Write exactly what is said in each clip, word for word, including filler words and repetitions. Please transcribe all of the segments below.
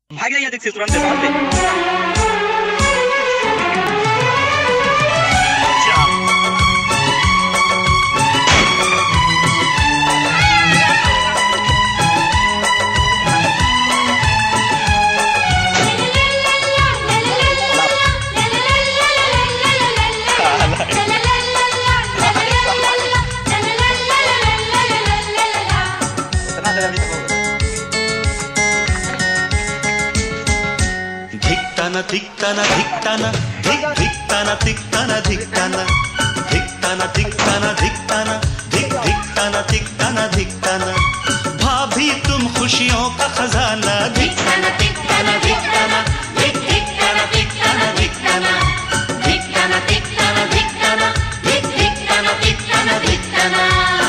भाग गया देख तुरंत वहां पे। धिक्ताना धिक्ताना धिक्ताना धिक धिक्ताना धिक्ताना धिक्ताना धिक्ताना धिक्ताना धिक्ताना धिक धिक्ताना धिक्ताना धिक्ताना भाभी तुम खुशियों का खजाना धिक्ताना धिक्ताना धिक्ताना धिक धिक्ताना धिक्ताना धिक्ताना धिक्ताना धिक्ताना धिक्ताना धिक धिक्ताना धिक्ताना धिक्ताना।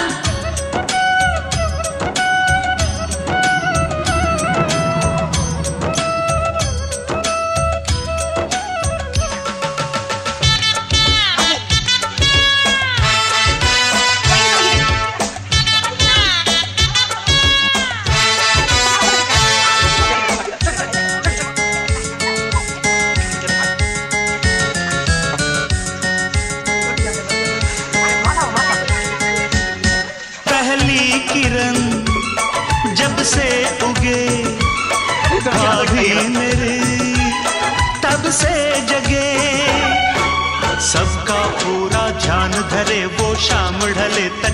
किरण जब से उगे भाभी मेरे तब से जगे सबका पूरा ध्यान धरे वो शाम ढले।